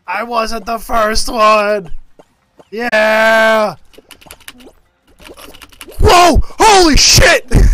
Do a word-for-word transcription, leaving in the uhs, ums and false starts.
I wasn't the first one! Yeah! Whoa! Holy shit!